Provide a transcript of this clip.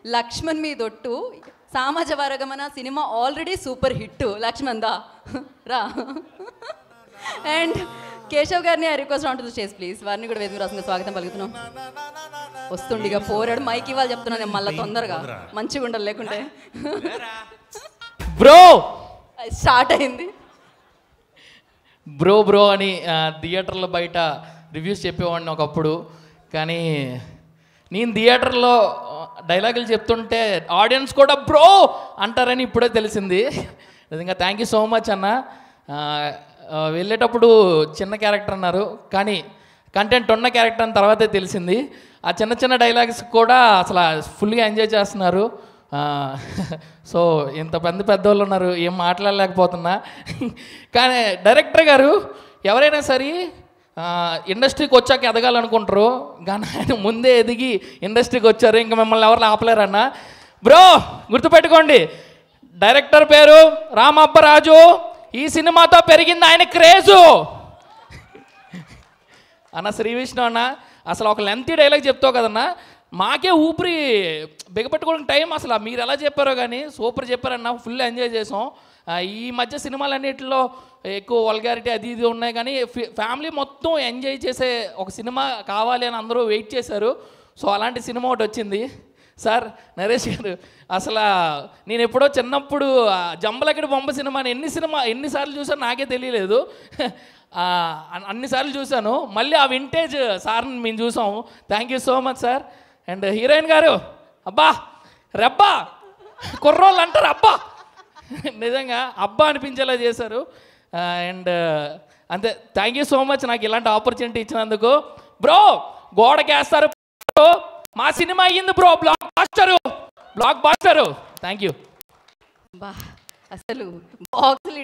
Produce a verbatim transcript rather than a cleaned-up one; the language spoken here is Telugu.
లక్ష్మణ్ మీదొట్టు సామజవరగమన సినిమా ఆల్రెడీ సూపర్ హిట్. లక్ష్మణ్ దా రా. అండ్ కేశవ్ గారిని I request onto the stage please. వారిని కూడా వేదిక రాసంగా స్వాగతం పలుకుతున్నాం. వస్తుండిగా పోరాడు మైక్ ఇవ్వాలి చెప్తున్నాను నేను మళ్ళీ తొందరగా, మంచిగా ఉండాలి లేకుంటే. బ్రో స్టార్ట్ అయింది. బ్రో బ్రో అని థియేటర్లో బయట రివ్యూస్ చెప్పేవాడిని ఒకప్పుడు. కానీ నేను థియేటర్లో డైలాగులు చెప్తుంటే ఆడియన్స్ కూడా బ్రో అంటారని ఇప్పుడే తెలిసింది. నిజంగా థ్యాంక్ యూ సో మచ్ అన్న. వెళ్ళేటప్పుడు చిన్న క్యారెక్టర్ అన్నారు, కానీ కంటెంట్ ఉన్న క్యారెక్టర్ అని తర్వాతే తెలిసింది. ఆ చిన్న చిన్న డైలాగ్స్ కూడా అసలు ఫుల్గా ఎంజాయ్ చేస్తున్నారు. సో ఇంత పెద్ద పెద్దవాళ్ళు ఉన్నారు, ఏం మాట్లాడలేకపోతున్నా. కానీ డైరెక్టర్ గారు ఎవరైనా సరే ఇండస్ట్రీకి వచ్చాక ఎదగాలనుకుంటారు, కానీ ఆయన ముందే ఎదిగి ఇండస్ట్రీకి వచ్చారు. ఇంకా మిమ్మల్ని ఎవరు ఆపలేరన్న. బ్రో గుర్తుపెట్టుకోండి, డైరెక్టర్ పేరు రామ్ అబ్బరాజు. ఈ సినిమాతో పెరిగింది ఆయన క్రేజు అన్న. శ్రీ విష్ణు అన్న అసలు ఒక లెంతీ డైలాగ్ చెప్తావు కదన్నా, మాకే ఊపిరి బిగపెట్టుకోవడానికి టైం. అసలు మీరు ఎలా చెప్పారో కానీ సూపర్ చెప్పారన్న, ఫుల్ ఎంజాయ్ చేసాం. ఈ మధ్య సినిమాలన్నిటిలో ఎక్కువ వల్గారిటీ అది ఇది ఉన్నాయి, కానీ ఫ్యామిలీ మొత్తం ఎంజాయ్ చేసే ఒక సినిమా కావాలి అని అందరూ వెయిట్ చేశారు. సో అలాంటి సినిమా ఒకటి వచ్చింది. సార్ నరేష్ గారు, అసలు నేను ఎప్పుడో చిన్నప్పుడు జంబలకడి బొమ్మ సినిమాని ఎన్ని సినిమా ఎన్నిసార్లు చూసాను నాకే తెలియలేదు. అన్నిసార్లు చూశాను. మళ్ళీ ఆ వింటేజ్ సార్ని మేము చూసాము. Thank you so much sir. And heroine గారు, అబ్బా రెబ్బా కుర్రోళ్ళు అంటారు అబ్బా, నిజంగా అబ్బా అనిపించేలా చేశారు. అండ్ అంతే, థ్యాంక్ యూ సో మచ్ నాకు ఇలాంటి ఆపర్చునిటీ ఇచ్చినందుకు. బ్రో గోడకేస్తారు, మా సినిమా అయ్యింది bro, blockbuster blockbuster thank you. బా అసలు బాక్సులు